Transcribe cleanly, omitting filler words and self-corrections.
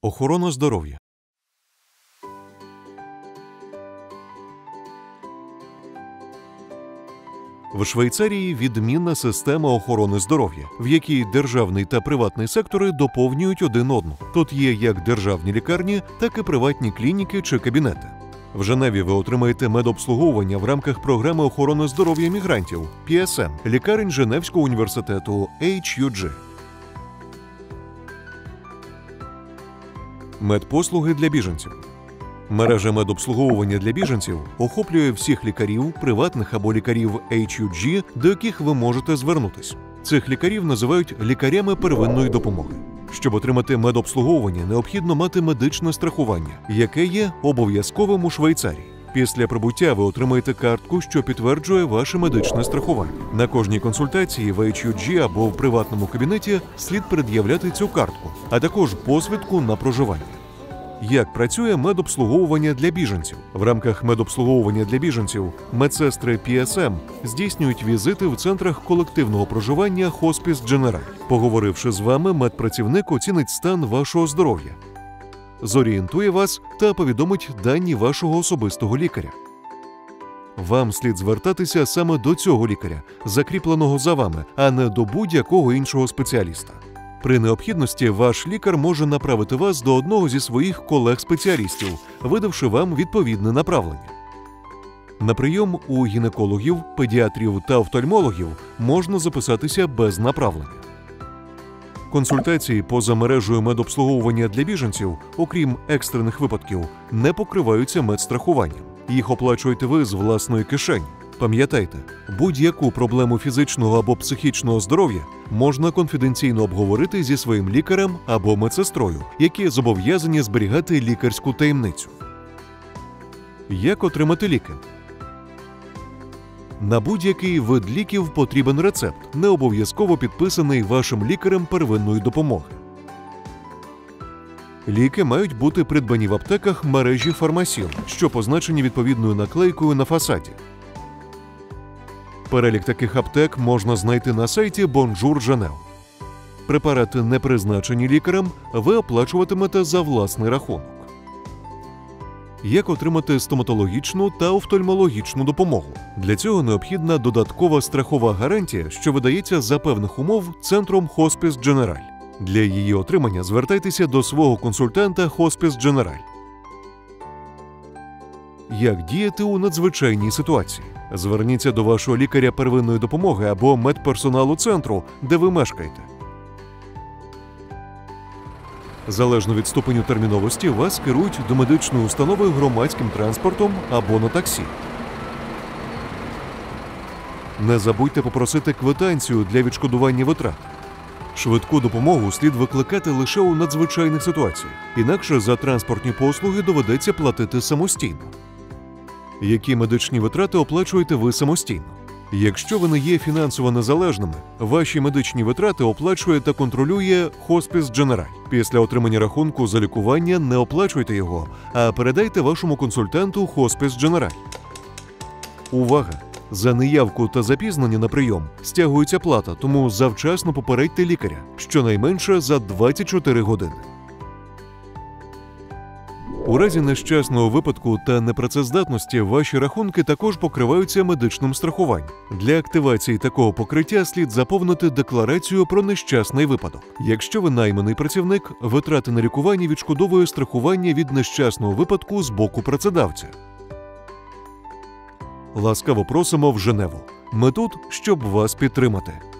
Охорона здоров'я. В Швейцарії відмінна система охорони здоров'я, в якій державний та приватний сектори доповнюють один одного. Тут є як державні лікарні, так і приватні клініки чи кабінети. В Женеві ви отримаєте медобслуговування в рамках програми охорони здоров'я мігрантів PSM, лікарень Женевського університету HUG. Медпослуги для біженців. Мережа медобслуговування для біженців охоплює всіх лікарів, приватних або лікарів HUG, до яких ви можете звернутися. Цих лікарів називають лікарями первинної допомоги. Щоб отримати медобслуговування, необхідно мати медичне страхування, яке є обов'язковим у Швейцарії. Після прибуття ви отримаєте картку, що підтверджує ваше медичне страхування. На кожній консультації в HUG або в приватному кабінеті слід пред'являти цю картку, а також посвідку на проживання. Як працює медобслуговування для біженців? В рамках медобслуговування для біженців медсестри PSM здійснюють візити в центрах колективного проживання Хоспіс Дженераль. Поговоривши з вами, медпрацівник оцінить стан вашого здоров'я, зорієнтує вас та повідомить дані вашого особистого лікаря. Вам слід звертатися саме до цього лікаря, закріпленого за вами, а не до будь-якого іншого спеціаліста. При необхідності ваш лікар може направити вас до одного зі своїх колег-спеціалістів, видавши вам відповідне направлення. На прийом у гінекологів, педіатрів та офтальмологів можна записатися без направлення. Консультації поза мережею медобслуговування для біженців, окрім екстрених випадків, не покриваються медстрахуванням. Їх оплачуєте ви з власної кишені. Пам'ятайте, будь-яку проблему фізичного або психічного здоров'я можна конфіденційно обговорити зі своїм лікарем або медсестрою, які зобов'язані зберігати лікарську таємницю. Як отримати ліки? На будь-який вид ліків потрібен рецепт, не обов'язково підписаний вашим лікарем первинної допомоги. Ліки мають бути придбані в аптеках мережі фармасів, що позначені відповідною наклейкою на фасаді. Перелік таких аптек можна знайти на сайті Bonjour Genève. Препарати, не призначені лікарем, ви оплачуватимете за власний рахунок. Як отримати стоматологічну та офтальмологічну допомогу? Для цього необхідна додаткова страхова гарантія, що видається за певних умов центром Хоспіс Дженераль. Для її отримання звертайтеся до свого консультанта Хоспіс Дженераль. Як діяти у надзвичайній ситуації? Зверніться до вашого лікаря первинної допомоги або медперсоналу центру, де ви мешкаєте. Залежно від ступеню терміновості, вас керують до медичної установи громадським транспортом або на таксі. Не забудьте попросити квитанцію для відшкодування витрат. Швидку допомогу слід викликати лише у надзвичайних ситуаціях, інакше за транспортні послуги доведеться платити самостійно. Які медичні витрати оплачуєте ви самостійно? Якщо ви не є фінансово незалежними, ваші медичні витрати оплачує та контролює Хоспіс Дженераль. Після отримання рахунку за лікування не оплачуйте його, а передайте вашому консультанту Хоспіс Дженераль. Увага! За неявку та запізнення на прийом стягується плата, тому завчасно попередьте лікаря, щонайменше за 24 години. У разі нещасного випадку та непрацездатності ваші рахунки також покриваються медичним страхуванням. Для активації такого покриття слід заповнити декларацію про нещасний випадок. Якщо ви найманий працівник, витрати на лікування відшкодовує страхування від нещасного випадку з боку працедавця. Ласкаво просимо в Женеву. Ми тут, щоб вас підтримати.